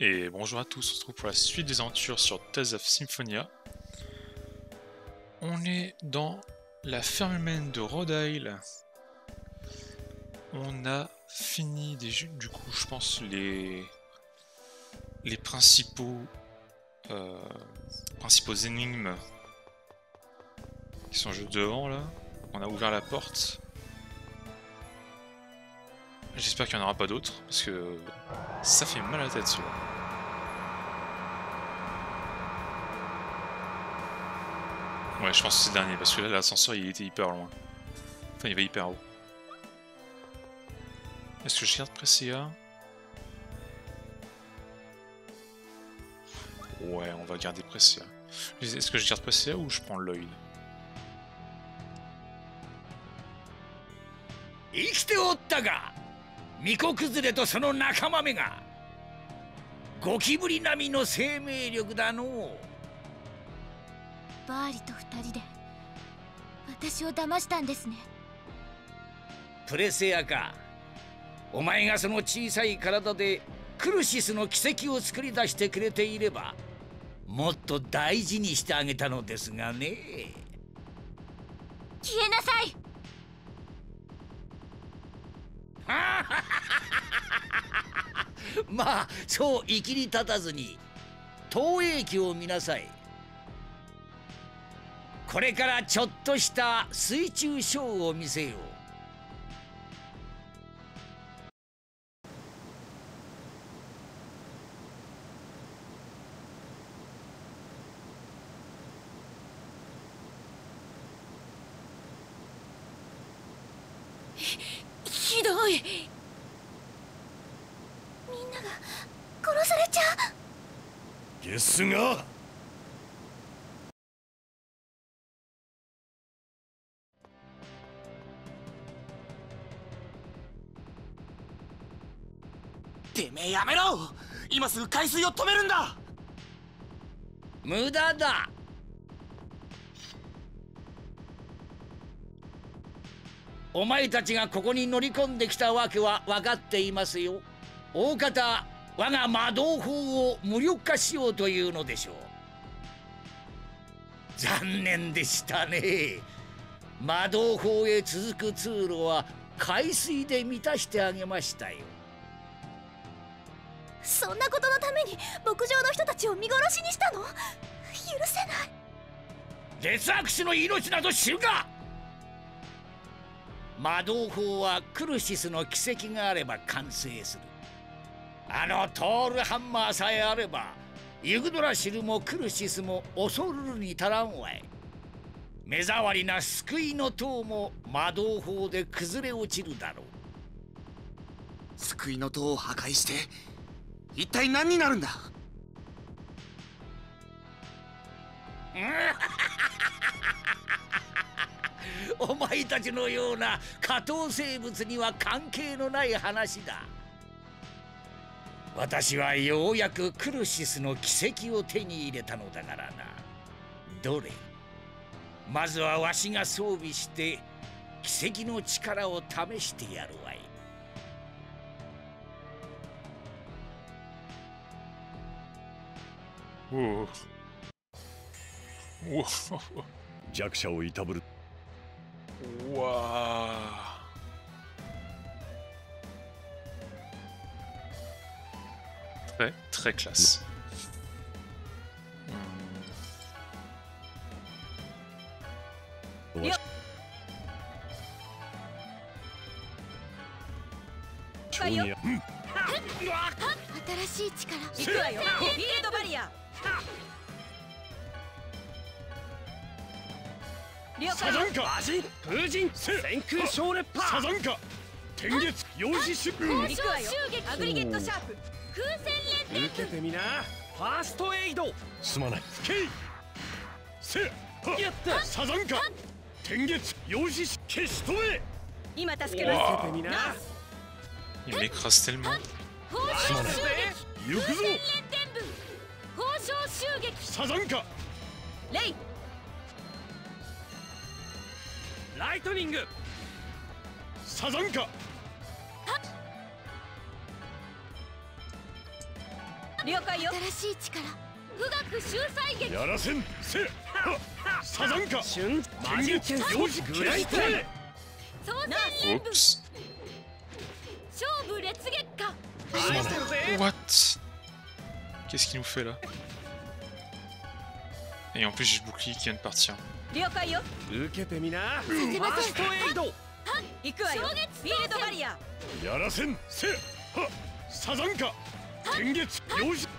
Et bonjour à tous, on se retrouve pour la suite des aventures sur Tales of Symphonia. On est dans la ferme humaine de Rhode Isle. On a fini du coup, je pense, les principaux énigmes qui sont juste devant là. On a ouvert la porte. J'espère qu'il n'y en aura pas d'autres, parce que ça fait mal à la tête celui-là. Ouais, je pense que c'est le dernier, parce que là l'ascenseur il était hyper loin. Enfin, il va hyper haut. Est-ce que je garde Presea? Ouais, on va garder Presea. Est-ce que je garde Presea ou je prends Lloyd? 生きておったが巫女崩れとその仲間めがゴキブリ並みの生命力だのう。 バーリと二人で私を騙したんですね。 プレセアか、お前がその小さい体でクルシスの奇跡を作り出してくれていればもっと大事にしてあげたのですがね。 消えなさい。 まあそういきり立たずに投影機を見なさい。これからちょっとした水中ショーを見せよう。 ひどい。みんなが殺されちゃう。 ですがてめえやめろ。今すぐ海水を止めるんだ。 無駄だ。お前たちがここに乗り込んできたわけは分かっていますよ。大方我が魔導法を無力化しようというのでしょう。残念でしたね。魔導法へ続く通路は海水で満たしてあげましたよ。 そんなことのために牧場の人たちを見殺しにしたの？許せない。 劣悪種の命など知るか。魔導法はクルシスの奇跡があれば完成する。あのトールハンマーさえあればユグドラシルもクルシスも恐るるに足らんわい。目障りな救いの塔も魔導法で崩れ落ちるだろう。 救いの塔を破壊して一体何になるんだ。 お前たちのような下等生物には関係のない話だ。私はようやくクルシスの奇跡を手に入れたのだからな。どれ、まずはわしが装備して奇跡の力を試してやるわい。 おお。おお。 弱者をいたぶる。 Waouh. Très, très classe. Junior. 新しい力。行くわよ。フィールドバリア。 サザンカ風神先空小烈波サザンカ天月陽子出行くわよ。アグリゲットシャープ。風船連受けてみな。ファーストエイドすまない。スケイせやったサザンカ天月陽子消し止め。 今助けます。 受けてみな。 Il m'écrase tellement. すまない。行くぞ。 放射襲撃。 サザンカレイ。 ライトニングサザンカ了解よ。新しい力、富岳秀才劇。 やらせんせサザンカ天月幼児グライトへ総戦連部 Oups. 勝負烈月下。 What? Qu'est-ce qu'il nous fait là? Et en plus j'ai le bouclier qui vient de partir. 了解よ。 受けてみなフせませんァーストエイド行くわよ。フィールドバリア。 やらせんせサザンカ天月幼児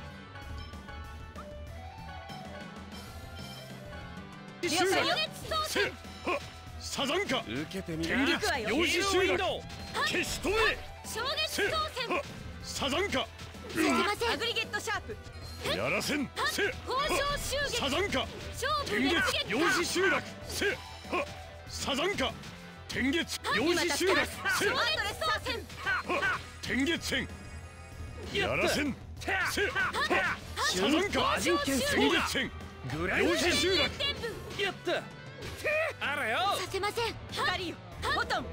了解よ。 せサザンカ受けてみな天月幼児集落消し止め衝撃せ操船。 サザンカすいません。アグリゲットシャープ。 やらせんせ交渉襲撃。 サザンカ勝負天烈月幼月下。 児集落せサザンカ天月幼児集落せショーレット操船。 天月戦やらせんせサザンカ交渉襲撃。 天月戦幼児集落天部。 やったあらよさせません。光よ。ボトン。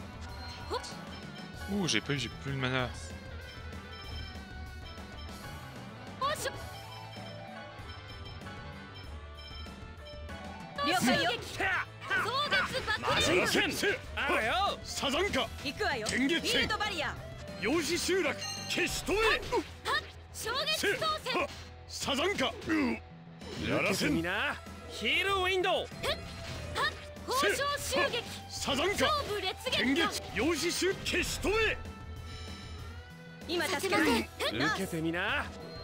Ouh, j'ai plus le mana. 了解よ。蒼月爆やらせんせあらよサザンカ行くわよ。 天月戦フィールドバリア。 幼児集落消し止め衝撃せ操船。 サザンカやらせんヒールウィンドウ交渉襲撃。 サザンカ勝負烈天月下。 月幼児集消し止め今助けません。 受けてみな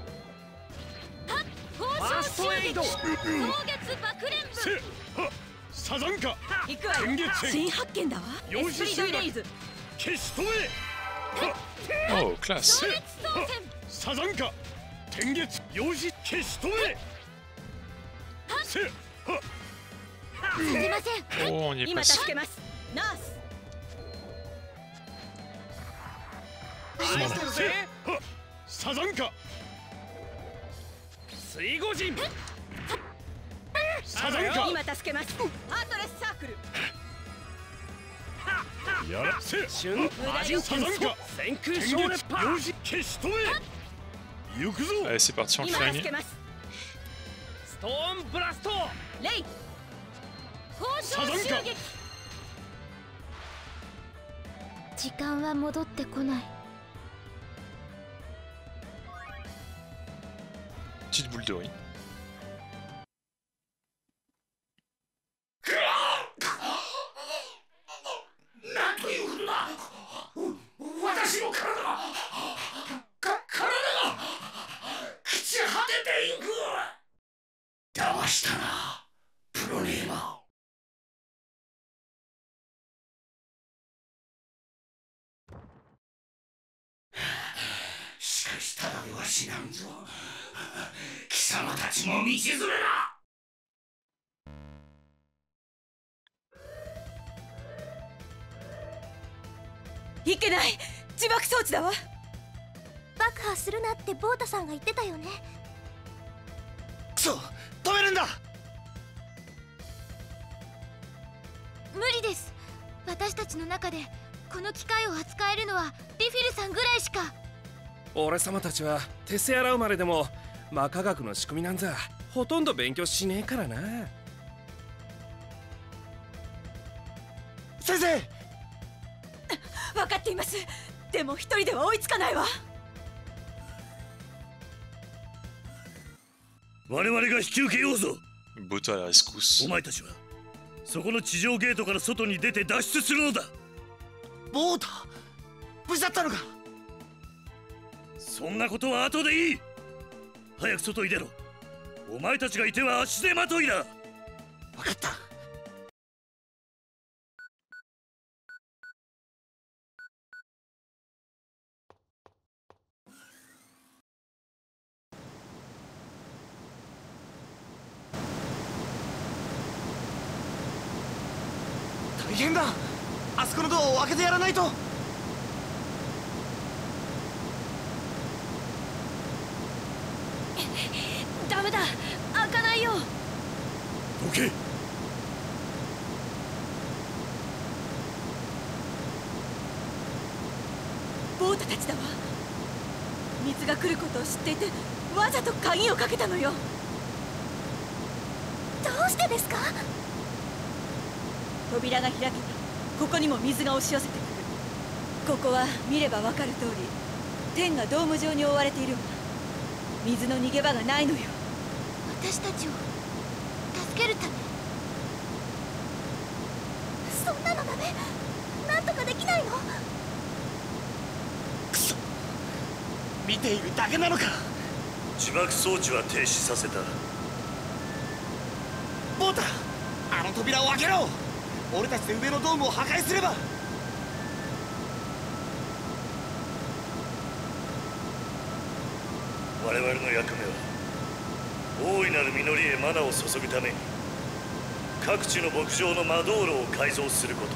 交渉襲撃。蒼月爆連部。 せサザンカ行くわよ。 天月戦新発見だわ。 幼児集落レイズ。 消し止め Oh, classe. 衝撃操船。 サザンカ天月幼児消し止めせすみません。 Oh, on y est 今 passé. 助けます。ナース。 せサザンカ水護人サザンカ今助けます。ハートレスサークル。 やらせサザンカ天月幼児消し止め行くぞ Allez, c'est parti, on le 今 fait 助 gagner. けます。 ストーンブラストレイ。交渉襲撃。時間は戻ってこない。 Petite boule de riz. なんということだ。私の体が朽ち果てていく。騙したな、プロネーマー。しかしただでは死なんぞ。貴様たちも道連れだ。 いけない。自爆装置だわ。 爆破するなってボータさんが言ってたよね。 クソ止めるんだ。 無理です。私たちの中でこの機械を扱えるのはリフィルさんぐらいしか。 俺様たちはテセアラ生まれでも魔科学の仕組みなんざほとんど勉強しねえからな。 先生分かっています。でも一人では追いつかないわ。 我々が引き受けようぞ。 Bota à la rescousse. お前たちはそこの地上ゲートから外に出て脱出するのだ。 ボータ無事だったのか。 そんなことは後でいい。早く外に出ろ。お前たちがいては足手まといだ。 分かった。大変だ。あそこのドアを開けてやらないと。 ダメだ、開かないよ。 どけ。 ボータたちだわ。道密が来ることを知っていてわざと鍵をかけたのよ。どうしてですか？扉が開けばここにも水が押し寄せてくる。ここは見ればわかる通り天がドーム状に覆われているわ。水の逃げ場がないのよ。 私たちを助けるため。 そんなのダメ。なんとかできないの？ クソ、見ているだけなのか。 自爆装置は停止させた。 ボータ、あの扉を開けろ。俺たちで上のドームを破壊すれば。 我々の役目は大いなる実りへマナを注ぐために各地の牧場の魔道路を改造すること。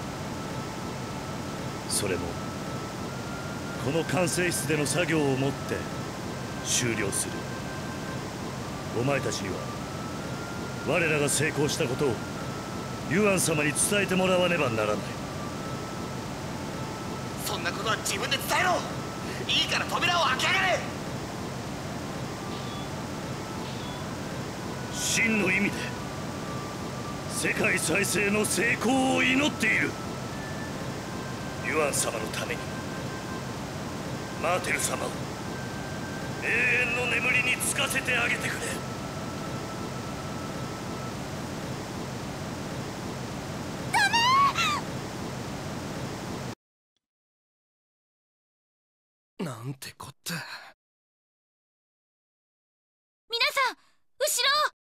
それもこの管制室での作業をもって終了する。お前たちには我らが成功したことをユアン様に伝えてもらわねばならない。 そんなことは自分で伝えろ。いいから扉を開けやがれ。 真の意味で世界再生の成功を祈っている。ユアン様のためにマーテル様を永遠の眠りにつかせてあげてくれ。 なんてこった。 皆さん後ろ。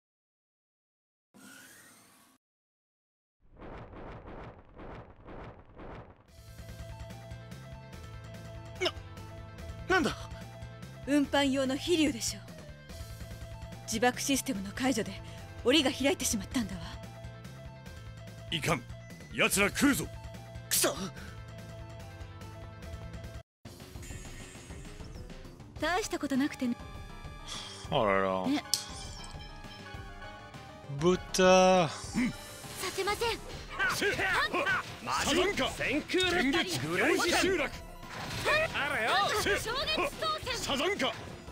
なんだ。 運搬用の飛竜でしょう。自爆システムの解除で檻が開いてしまったんだわ。 いかん、奴ら来るぞ。 クソ。 大したことなくてね。 Oh là là. ね。 Bota. させません。 サザンカ天月量子集落。 あれよ。 衝撃当選。 サザンカ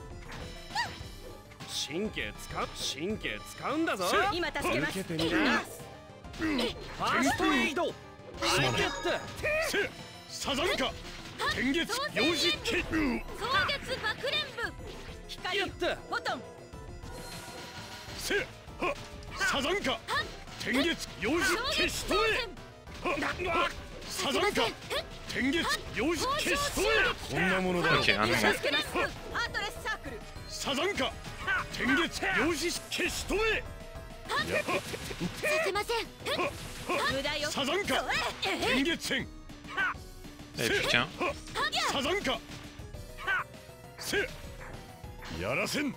神経使うんだぞ。 今助けます。 受けてみな。ファーストエイド。 サザンカ天月量子系。 草月爆連部。 光やったボトン。 サザンカ天月量子消し止め。サザンカ天月量子消し止め。こんなものだ。 Ok, un 助 moment. けます。アートレスサークル。 サザンカ天月量子消し止め。 させません。 無駄よ。 サザンカ天月線。 Eh putain. サザンカやらせん。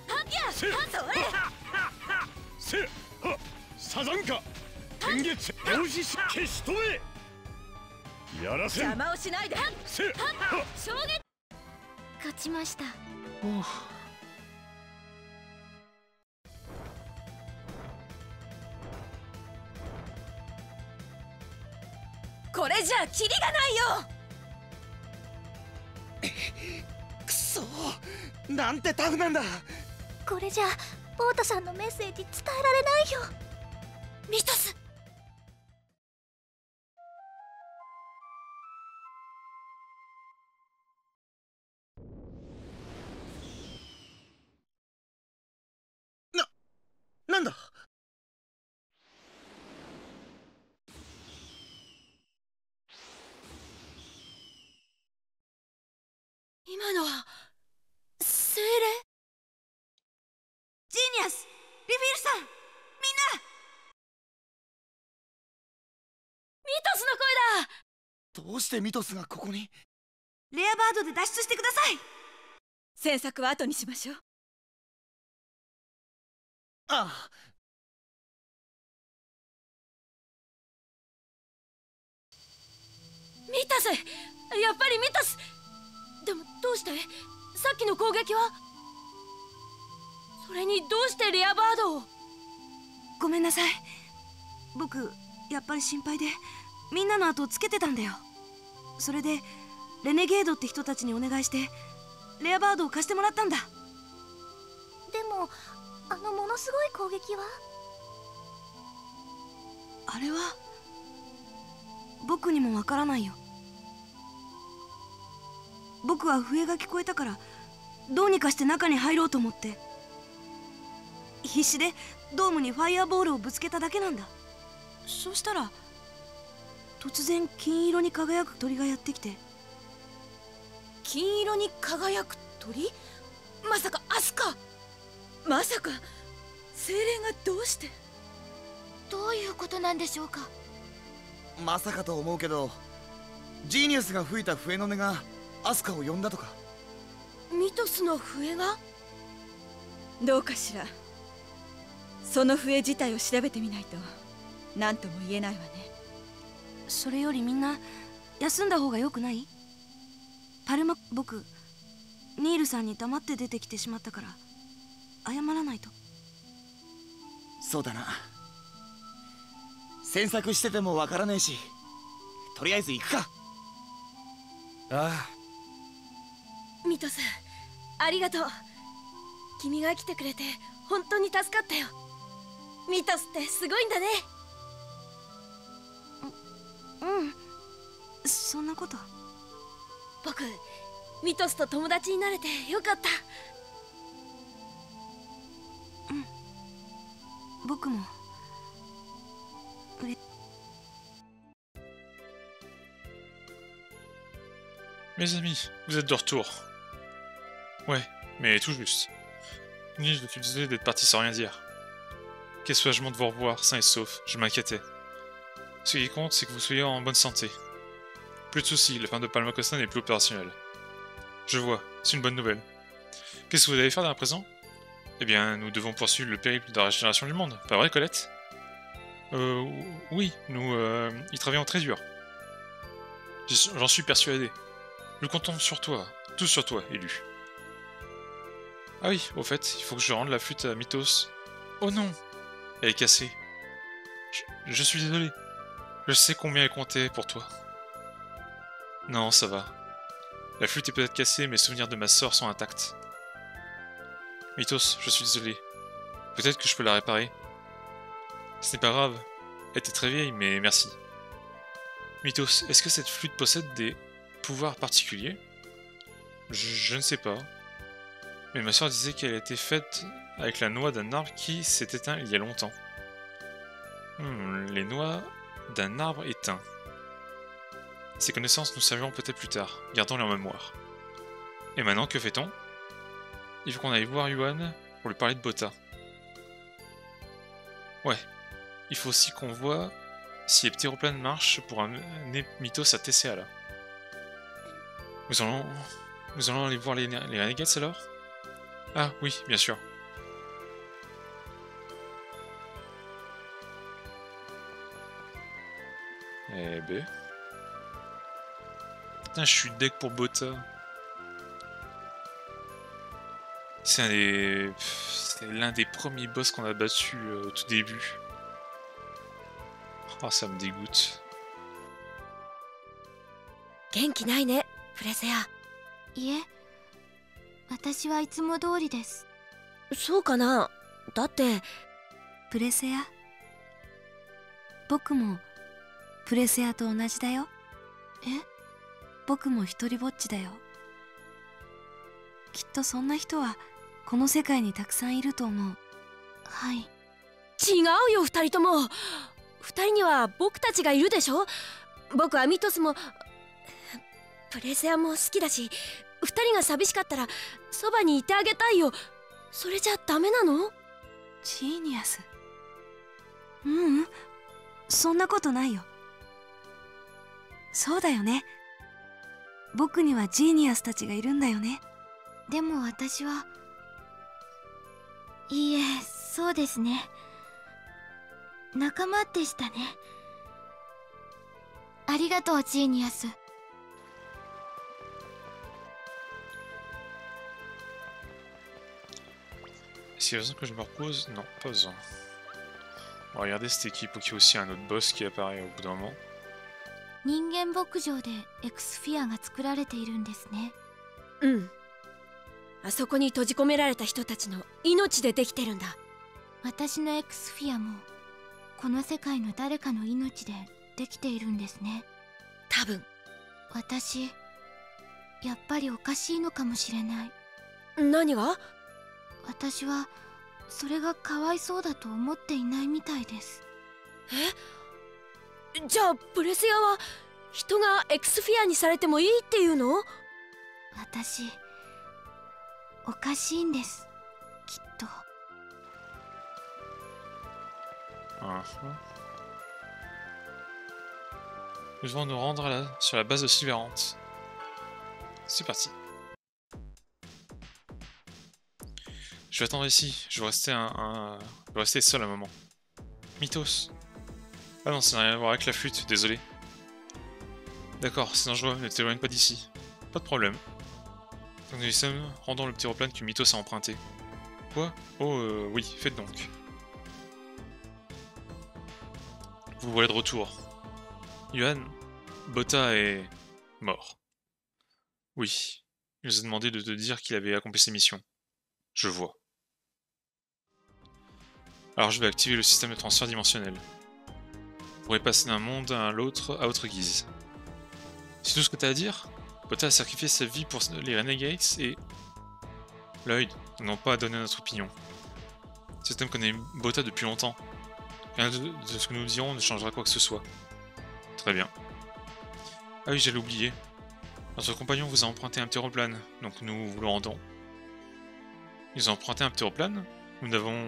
サザンカ天月量子消し止め。やらせん。 邪魔をしないで。 衝撃。勝ちました。 これじゃキリがないよ。 クソ、なんてタフなんだ。 これじゃボータさんのメッセージ伝えられないよ。ミトス。 なんだ。 今のは精霊。ジーニアス、リフィルさん、みんな。ミトスの声だ。 どうしてミトスがここに。 レアバードで脱出してください。詮索は後にしましょう。 ああ。 ミトス、やっぱりミトス。でもどうして？さっきの攻撃は？それにどうしてレアバードを？ごめんなさい。僕やっぱり心配でみんなの後をつけてたんだよ。それでレネゲードって人たちにお願いしてレアバードを貸してもらったんだ。 でもあのものすごい攻撃は？ あれは僕にもわからないよ。僕は笛が聞こえたからどうにかして中に入ろうと思って必死でドームにファイアボールをぶつけただけなんだ。そしたら突然金色に輝く鳥がやってきて。金色に輝く鳥？まさかアスカ？まさか精霊がどうして？ どういうことなんでしょうか。 まさかと思うけど、ジーニアスが吹いた笛の音がアスカを呼んだとか。 ミトスの笛が？どうかしら。その笛自体を調べてみないと何とも言えないわね。それよりみんな休んだ方がよくない？パルマ、僕ニールさんに黙って出てきてしまったから謝らないと。 そうだな。詮索しててもわからねえし、とりあえず行くか。 ああ、 ミトス、ありがとう。君が来てくれて本当に助かったよ。ミトスってすごいんだね。そんなこと。僕ミトスと友達になれてよかった。僕も Mes amis, vous êtes de retour. Ouais, mais tout juste. Ni je suis désolé d'être parti sans rien dire. Quel soulagement de vous revoir, sain et sauf, je m'inquiétais. Ce qui compte, c'est que vous soyez en bonne santé. Plus de soucis, la fin de Palma Costa n'est plus opérationnelle. Je vois, c'est une bonne nouvelle. Qu'est-ce que vous allez faire à présent? Eh bien, nous devons poursuivre le périple de la régénération du monde, pas vrai, Colette? Oui, nous y travaillons très dur. J'en suis persuadé. Nous comptons sur toi, tous sur toi, élu. Ah oui, au fait, il faut que je rende la flûte à Mythos. Oh non! Elle est cassée. Je suis désolé. Je sais combien elle comptait pour toi. Non, ça va. La flûte est peut-être cassée, mais les souvenirs de ma sœur sont intacts. Mythos, je suis désolé. Peut-être que je peux la réparer. Ce n'est pas grave. Elle était très vieille, mais merci. Mythos, est-ce que cette flûte possède des pouvoirs particuliers? Je ne sais pas. Mais ma soeur disait qu'elle était faite avec la noix d'un arbre qui s'est éteint il y a longtemps. Les noix d'un arbre éteint. Ces connaissances nous serviront peut-être plus tard. Gardons-les en mémoire. Et maintenant, que fait-on? Il faut qu'on aille voir Yuan pour lui parler de Bota. Ouais. Il faut aussi qu'on voit si les ptéroplanes marchent pour amener Mythos à TCA là. Nous allons aller voir les Renegades alors? Ah oui, bien sûr. Eh ben... Putain, je suis deck pour Bota. C'est l'un des premiers boss qu'on a battu au tout début. Oh, ça me dégoûte. 元気ないね、プレセア。 いえ、私はいつも通りです。 そうかな。だってプレセア、僕もプレセアと同じだよ。僕も一人ぼっちだよ。きっとそんな人はこの世界にたくさんいると思う。 はい。 違うよ、二人とも。二人には僕たちがいるでしょ。僕はミトスもプレセアも好きだし、二人が寂しかったらそばにいてあげたいよ。それじゃダメなの？ ジーニアス。ううん、そんなことないよ。そうだよね。僕にはジーニアスたちがいるんだよね。 でも私は。いいえ、そうですね。仲間でしたね。ありがとう、ジーニアス。 Est-ce qu'il y a besoin que je me repose? Non, pas besoin. On va regarder cette équipe, il y a aussi un autre boss qui apparaît au bout d'un moment. 人間牧場でエクスフィアが作られているんですね。 うん。 あそこに閉じ込められた人たちの命でできてるんだ。 私のエクスフィアもこの世界の誰かの命でできているんですね。 多分。 私やっぱりおかしいのかもしれない。 何が？ 私はそれがかわいそうだと思っていないみたいです。 え？じゃあプレセアは人がエクスフィアにされてもいいっていうの？ 私おかしいんです、きっと。 Nous devons nous rendre sur la base de Silverhant. C'est parti. Je vais attendre ici. Je vais rester je vais rester seul un moment. Mythos. Ah non, ça n'a rien à voir avec la flûte, désolé. D'accord, c'est dangereux, ne t'éloigne pas d'ici. Pas de problème. Donc nous y sommes, rendons le ptéroplane que Mythos a emprunté. Quoi? Oh, oui, faites donc. Vous voilà de retour. Yuan, Bota est mort. Oui, il nous a demandé de te dire qu'il avait accompli ses missions. Je vois. Alors je vais activer le système de transfert dimensionnel. Vous pourrez passer d'un monde à l'autre à votre guise. C'est tout ce que t'as à dire? Bota a sacrifié sa vie pour les Renegades et... Lloyd, nous n'avons pas à donner notre opinion. Cet homme connaît Bota depuis longtemps. Rien de ce que nous dirons ne changera quoi que ce soit. Très bien. Ah oui, j'allais oublier. Notre compagnon vous a emprunté un ptéroplane, donc nous vous le rendons. Ils ont emprunté un ptéroplane? Nous n'avons...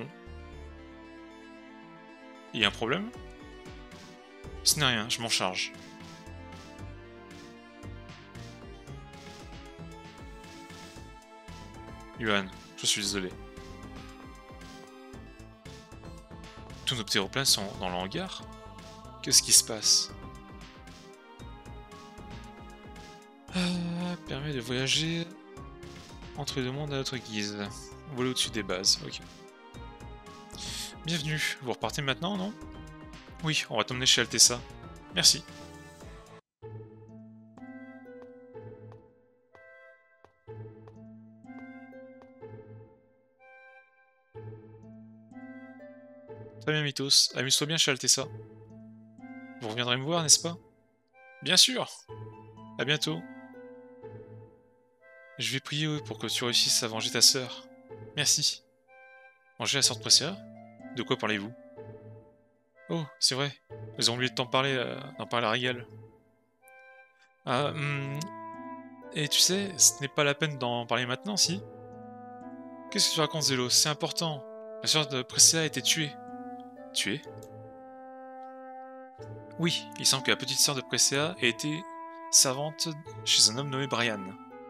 Il y a un problème? Ce n'est rien, je m'en charge. Yuan, je suis désolé. Tous nos ptéroplanes sont dans le hangar? Qu'est-ce qui se passe? Permet de voyager entre les deux mondes à notre guise. Voler au-dessus des bases, ok. Bienvenue, vous repartez maintenant, non? Oui, on va t'emmener chez Altessa. Merci. Très bien, Mythos. Amuse-toi bien chez Altessa. Vous reviendrez me voir, n'est-ce pas? Bien sûr. À bientôt. Je vais prier pour que tu réussisses à venger ta sœur. Merci. Venger la sœur de Presea? De quoi parlez-vous? Oh, c'est vrai. Nous avons oublié d'en parler à Rigal. Ah, et tu sais, ce n'est pas la peine d'en parler maintenant, si? Qu'est-ce que tu racontes, Zélo? C'est important. La sœur de Presea a été tuée. Tuée? Oui, il semble que la petite sœur de Presea ait été servante chez un homme nommé Brian.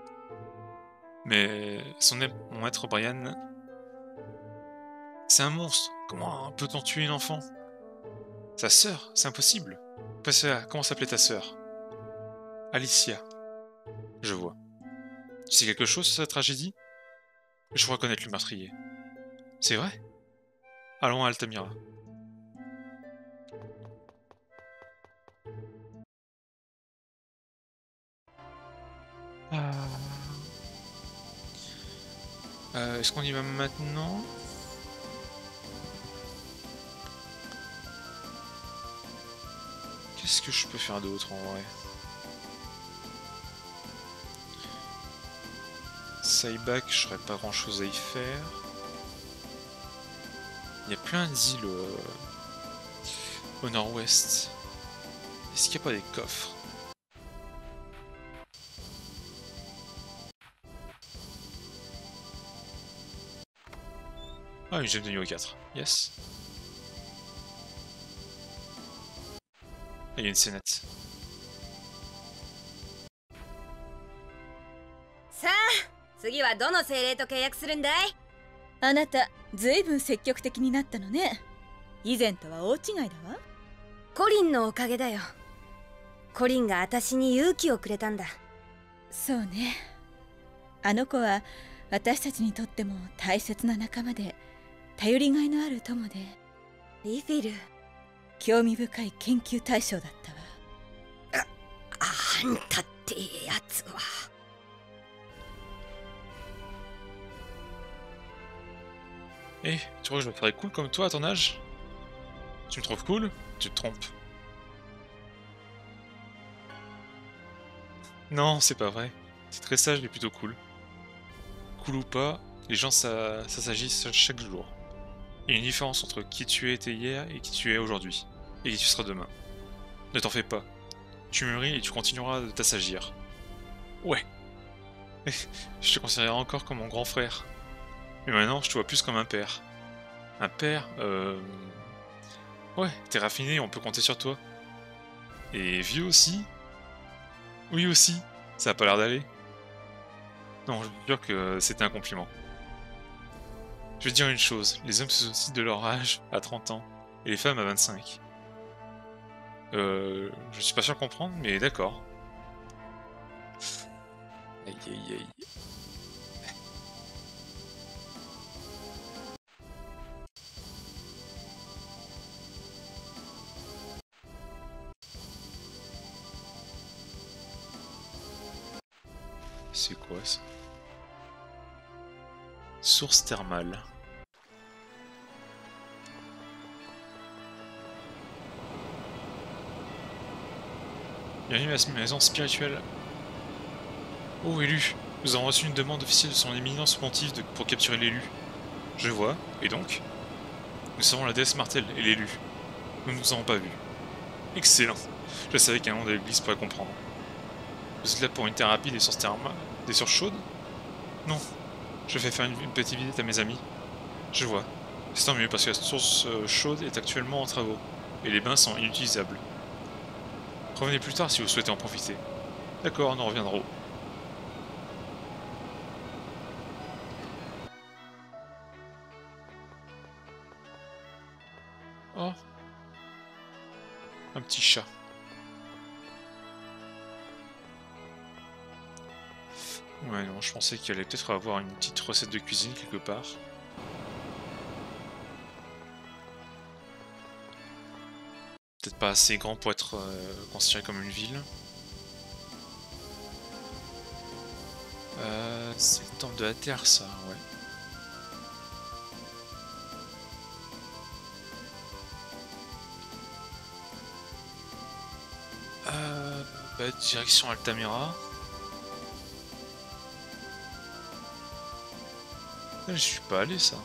Mais mon maître Brian... C'est un monstre. Comment peut-on tuer une enfant? Sa sœur? C'est impossible. Presea, comment s'appelait ta sœur? Alicia. Je vois. Tu sais quelque chose sur cette tragédie? Je crois connaître le meurtrier. C'est vrai? Allons à Altamira. Est-ce qu'on y va maintenant? Qu'est-ce que je peux faire d'autre en vrai? Saibak, je n'aurais pas grand chose à y faire. Il y a plein d'îles au nord-ouest. Est-ce qu'il n'y a pas des coffres? Ah, une gemme de niveau 4. Yes. Ah, il y a une scénette. Ça, 次はどの精霊と契約するんだい？ あなた、ずいぶん積極的になったのね。以前とは大違いだわ。 コリンのおかげだよ。コリンが私に勇気をくれたんだ。 そうね。あの子は私たちにとっても大切な仲間で、頼りがいのある友で、 リフィル、 興味深い研究対象だったわ。 あんたってやつは。 Eh, tu crois que je me ferais cool comme toi à ton âge? Tu me trouves cool? Tu te trompes. Non, c'est pas vrai. T'es très sage et plutôt cool. Cool ou pas, les gens ça s'agisse chaque jour. Il y a une différence entre qui tu étais hier et qui tu es aujourd'hui. Et qui tu seras demain. Ne t'en fais pas. Tu mûris et tu continueras de t'assagir. Ouais. Je te considérerai encore comme mon grand frère. Mais maintenant, je te vois plus comme un père. Un père, ouais, t'es raffiné, on peut compter sur toi. Et vieux aussi? Oui aussi. Ça a pas l'air d'aller. Non, je veux dire que c'était un compliment. Je vais te dire une chose, les hommes se soucient de leur âge à 30 ans, et les femmes à 25. Je suis pas sûr de comprendre, mais d'accord. Aïe aïe aïe. C'est quoi ça? Source thermale. Bienvenue à la maison spirituelle. Oh, élu. Nous avons reçu une demande officielle de son éminence pontife pour capturer l'élu. Je vois. Et donc? Nous savons la déesse Martel et l'élu. Nous ne nous avons pas vus. Excellent. Je savais qu'un membre de l'église pourrait comprendre. Vous êtes là pour une thérapie des sources thermales? Des sources chaudes? Non. Je fais faire une petite visite à mes amis. Je vois. C'est tant mieux parce que la source chaude est actuellement en travaux. Et les bains sont inutilisables. Revenez plus tard si vous souhaitez en profiter. D'accord, nous reviendrons. Oh. Un petit chat. Ouais, non, je pensais qu'il allait peut-être avoir une petite recette de cuisine quelque part. Peut-être pas assez grand pour être considéré comme une ville. C'est le temple de la Terre, ça, ouais. Bah, direction Altamira. Je suis pas allé, ça.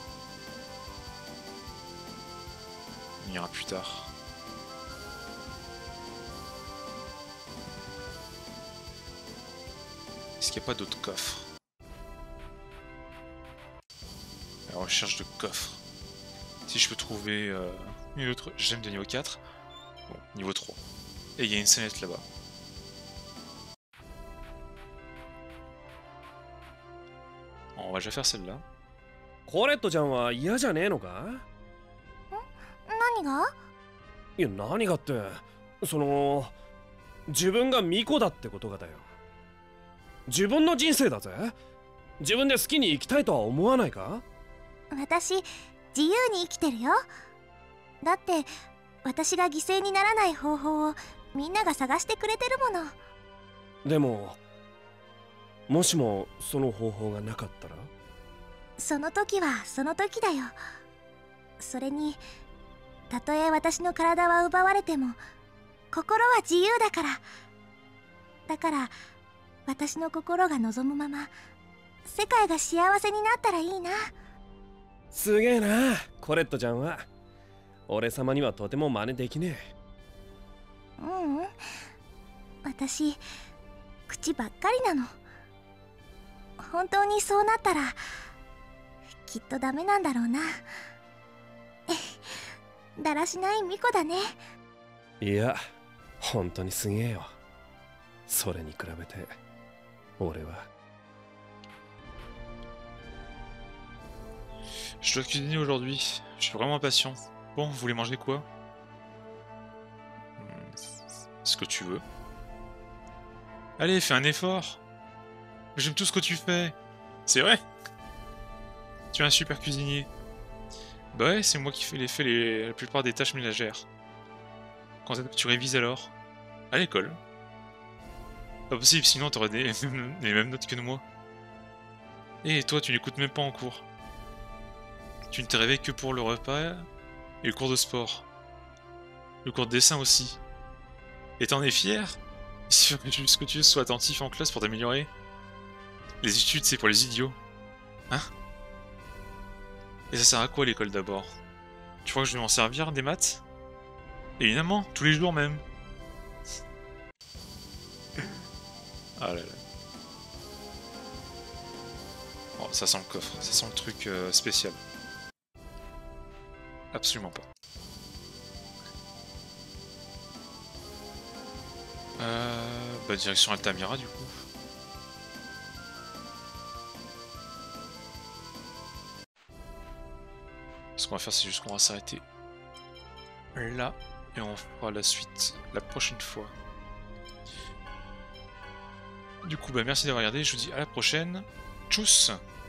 On ira plus tard. Est-ce qu'il n'y a pas d'autres coffres? La recherche de coffres. Si je peux trouver une autre gemme de niveau 4. Bon, niveau 3. Et il y a une scénette là-bas. On va déjà faire celle-là. コレットちゃんは嫌じゃねえのか？ 何が？ いや、何がって、その自分が巫女だってことがだよ。自分の人生だぜ。自分で好きに生きたいとは思わないか？ 私、自由に生きてるよ。だって私が犠牲にならない方法をみんなが探してくれてるもの。 でも、もしもその方法がなかったら？ その時はその時だよ。それに、たとえ私の体は奪われても心は自由だから。だから私の心が望むまま世界が幸せになったらいいな。 すげえな、コレットちゃんは。俺様にはとても真似できねえ。私口ばっかりなの。本当にそうなったらきっとダメなんだろうな。だらしない巫女だね。 いや、本当にすげえよ。それに比べて俺は。 Je dois cuisiner aujourd'hui. Je suis vraiment impatient. Bon, vous voulez manger quoi? Ce que tu veux. Allez, fais un effort. J'aime tout ce que tu fais. C'est vrai? Tu es un super cuisinier. Bah ouais, c'est moi qui fais la plupart des tâches ménagères. Quand est-ce que tu révises alors? À l'école. Pas possible, sinon t'aurais les mêmes notes que moi. Et toi, tu n'écoutes même pas en cours. Tu ne t'es réveillé que pour le repas et le cours de sport. Le cours de dessin aussi. Et t'en es fier? Il suffit juste que tu sois attentif en classe pour t'améliorer. Les études, c'est pour les idiots. Hein? Et ça sert à quoi l'école d'abord? Tu crois que je vais m'en servir des maths? Évidemment, tous les jours même. Ah là là. Oh, ça sent le coffre, ça sent le truc spécial. Absolument pas. Bah direction Altamira du coup. Ce qu'on va faire c'est juste qu'on va s'arrêter là et on fera la suite la prochaine fois. Du coup bah merci d'avoir regardé, je vous dis à la prochaine. Tchuss!